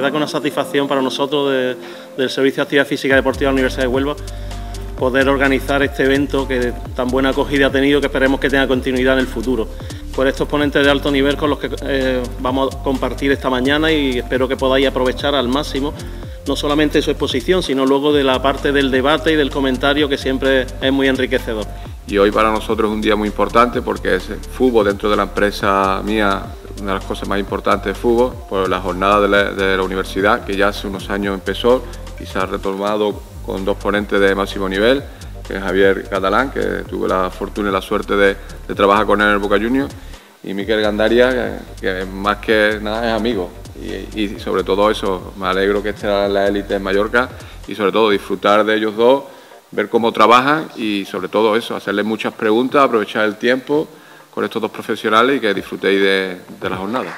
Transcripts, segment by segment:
verdad que una satisfacción para nosotros del Servicio de Actividad Física y Deportiva de la Universidad de Huelva poder organizar este evento que tan buena acogida ha tenido, que esperemos que tenga continuidad en el futuro. Por estos ponentes de alto nivel con los que vamos a compartir esta mañana, y espero que podáis aprovechar al máximo no solamente su exposición, sino luego de la parte del debate y del comentario, que siempre es muy enriquecedor. Y hoy para nosotros es un día muy importante porque es fútbol dentro de la empresa mía, una de las cosas más importantes de fútbol, por la jornada de la universidad, que ya hace unos años empezó y se ha retomado con dos ponentes de máximo nivel, que es Javier Catalán, que tuve la fortuna y la suerte de trabajar con él en el Boca Juniors, y Miquel Gandaria, que más que nada es amigo. Y sobre todo eso, me alegro que esté en la élite en Mallorca y sobre todo disfrutar de ellos dos, ver cómo trabajan y sobre todo eso, hacerles muchas preguntas, aprovechar el tiempo con estos dos profesionales y que disfrutéis de la jornada.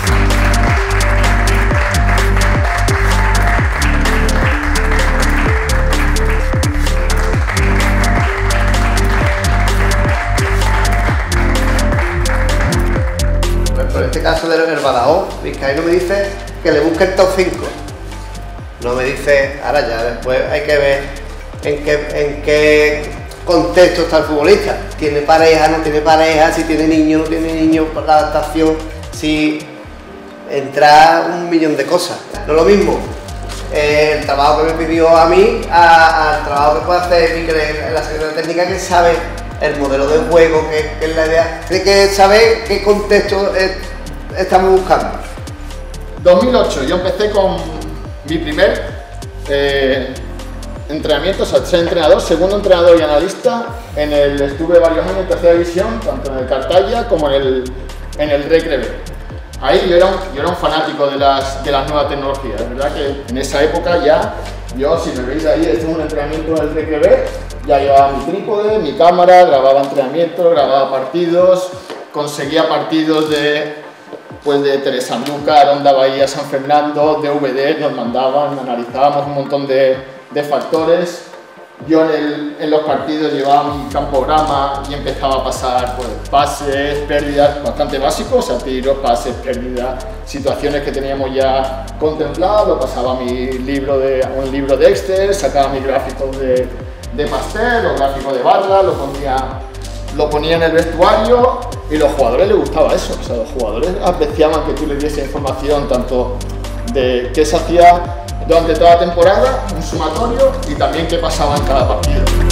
En este caso del Badajoz, Vizcaíno me dice que le busque el top 5. No me dice, ahora ya después hay que ver en qué contexto está el futbolista. ¿Tiene pareja, no tiene pareja? Si tiene niño, no tiene niño, por la adaptación, si entra un millón de cosas. No es lo mismo el trabajo que me pidió a mí al trabajo que puede hacer Miquel en la secretaría técnica, que sabe el modelo de juego, que es la idea. Tiene que saber qué contexto estamos buscando. 2008, yo empecé con mi primer entrenamiento, o sea, ser entrenador, segundo entrenador y analista. Estuve varios años en tercera división, tanto en el Cartaya como en el Recre B. Ahí yo era un fanático de las nuevas tecnologías. Es verdad que en esa época ya, si me veis ahí, estuve en un entrenamiento en el Recre B, ya llevaba mi trípode, mi cámara, grababa entrenamientos, grababa partidos, conseguía partidos de Telesanlúcar, Onda Bahía, San Fernando, DVD, nos mandaban, analizábamos un montón de factores. Yo en los partidos llevaba mi campograma y empezaba a pasar pases, pérdidas, bastante básicos, o sea, tiros, pases, pérdidas, situaciones que teníamos ya contempladas, lo pasaba a un libro de Excel, sacaba mis gráficos de pastel, los gráficos de barra, lo ponía en el vestuario y a los jugadores les gustaba eso, o sea, los jugadores apreciaban que tú les diese información tanto de qué se hacía durante toda la temporada, un sumatorio, y también qué pasaba en cada partido.